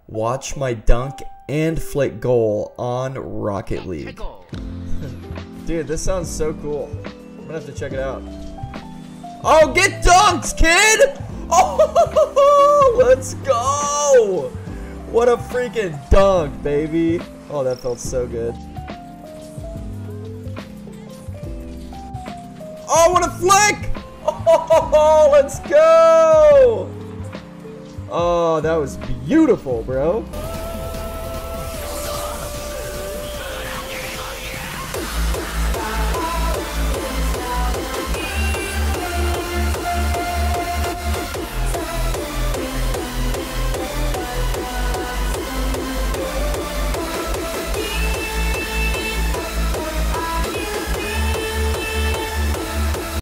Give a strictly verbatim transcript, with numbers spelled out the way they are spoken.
Watch my dunk and flick goal on Rocket League. Dude, this sounds so cool. I'm gonna have to check it out. Oh, get dunks, kid! Oh, let's go! What a freaking dunk, baby. Oh, that felt so good. Oh, what a flick! Oh, let's go! Oh, that was beautiful, bro.